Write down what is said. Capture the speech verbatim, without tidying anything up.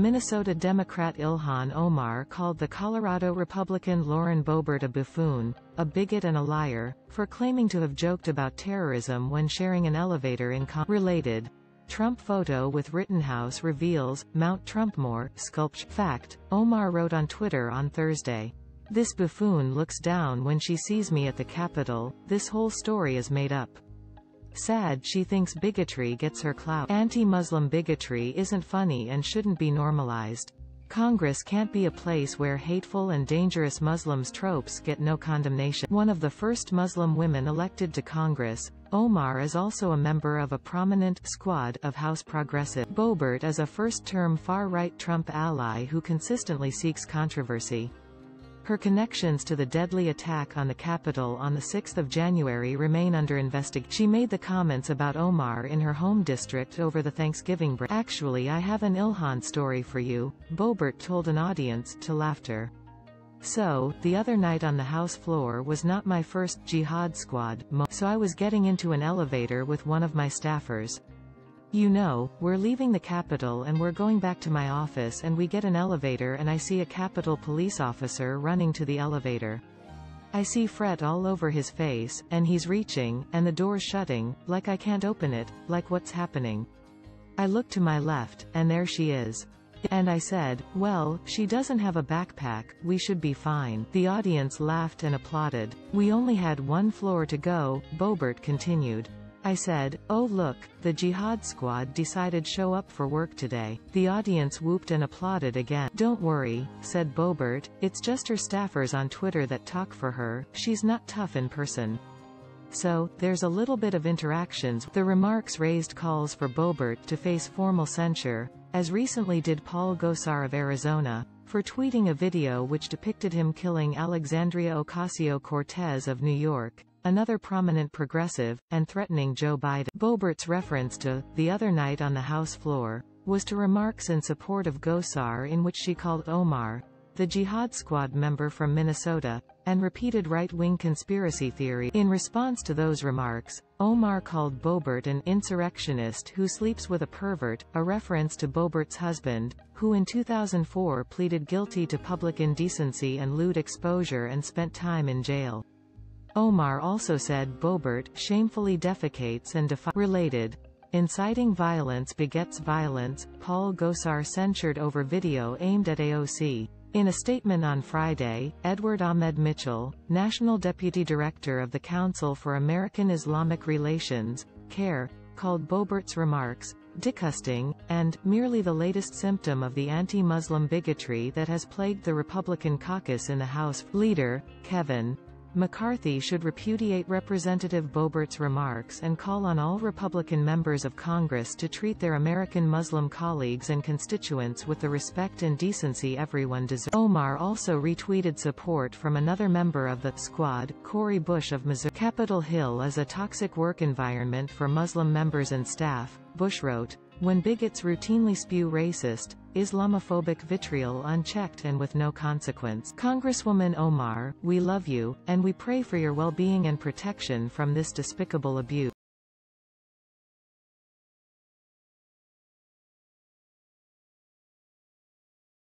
Minnesota Democrat Ilhan Omar called the Colorado Republican Lauren Boebert a buffoon, a bigot and a liar, for claiming to have joked about terrorism when sharing an elevator in Con- related. Trump photo with Rittenhouse reveals, Mount Trumpmore, sculpture. Fact, Omar wrote on Twitter on Thursday. This buffoon looks down when she sees me at the Capitol, this whole story is made up. Sad she thinks bigotry gets her clout. Anti-Muslim bigotry isn't funny and shouldn't be normalized. Congress can't be a place where hateful and dangerous Muslims tropes get no condemnation. One of the first Muslim women elected to Congress, Omar is also a member of a prominent squad of House Progressive. Boebert is a first-term far-right Trump ally who consistently seeks controversy. Her connections to the deadly attack on the Capitol on the sixth of January remain under investigation. She made the comments about Omar in her home district over the Thanksgiving break. Actually, I have an Ilhan story for you, Boebert told an audience, to laughter. So, the other night on the House floor was not my first jihad squad mo so I was getting into an elevator with one of my staffers. You know, we're leaving the Capitol and we're going back to my office and we get an elevator and I see a Capitol police officer running to the elevator. I see fret all over his face, and he's reaching, and the door's shutting, like I can't open it, like what's happening. I look to my left, and there she is. And I said, well, she doesn't have a backpack, we should be fine. The audience laughed and applauded. We only had one floor to go, Boebert continued. I said, oh look, the jihad squad decided show up for work today. The audience whooped and applauded again. Don't worry, said Boebert, it's just her staffers on Twitter that talk for her, she's not tough in person. So, there's a little bit of interactions. The remarks raised calls for Boebert to face formal censure, as recently did Paul Gosar of Arizona, for tweeting a video which depicted him killing Alexandria Ocasio-Cortez of New York, another prominent progressive, and threatening Joe Biden. Boebert's reference to, the other night on the House floor, was to remarks in support of Gosar in which she called Omar, the Jihad Squad member from Minnesota, and repeated right-wing conspiracy theory. In response to those remarks, Omar called Boebert an insurrectionist who sleeps with a pervert, a reference to Boebert's husband, who in two thousand four pleaded guilty to public indecency and lewd exposure and spent time in jail. Omar also said Boebert shamefully defecates and defies. Related. Inciting violence begets violence, Paul Gosar censured over video aimed at A O C. In a statement on Friday, Edward Ahmed Mitchell, National Deputy Director of the Council for American Islamic Relations, CAIR, called Boebert's remarks disgusting, and merely the latest symptom of the anti-Muslim bigotry that has plagued the Republican caucus in the House. Leader, Kevin McCarthy should repudiate Representative Boebert's remarks and call on all Republican members of Congress to treat their American Muslim colleagues and constituents with the respect and decency everyone deserves. Omar also retweeted support from another member of the squad, Cori Bush of Missouri. Capitol Hill is a toxic work environment for Muslim members and staff, Bush wrote. When bigots routinely spew racist, Islamophobic vitriol unchecked and with no consequence. Congresswoman Omar, we love you, and we pray for your well-being and protection from this despicable abuse.